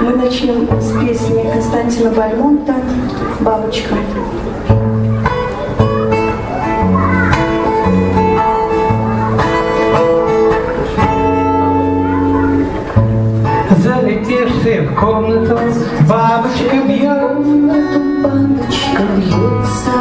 Мы начнем с песни Константина Бальмонта «Бабочка». Залетишь ты в комнату, бабочка бьется, бабочка бьется,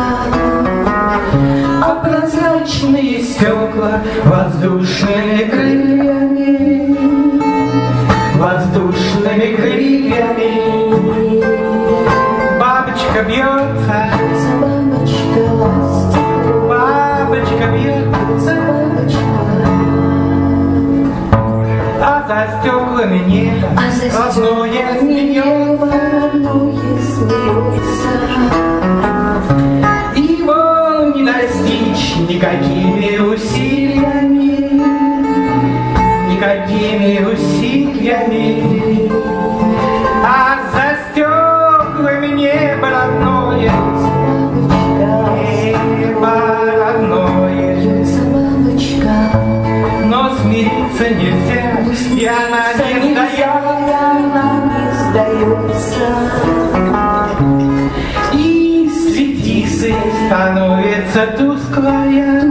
а прозрачные стекла воздушными крыльями, воздушными крыльями. Бабочка бьется, бабочка ластит, бабочка бьется, а за стеклами небо родное смеется. Его не достичь никакими усилиями, никакими усилиями. А за стеклами небо родное, небо родное. Но смириться нельзя, и она не сдается. И свети становится тусклая,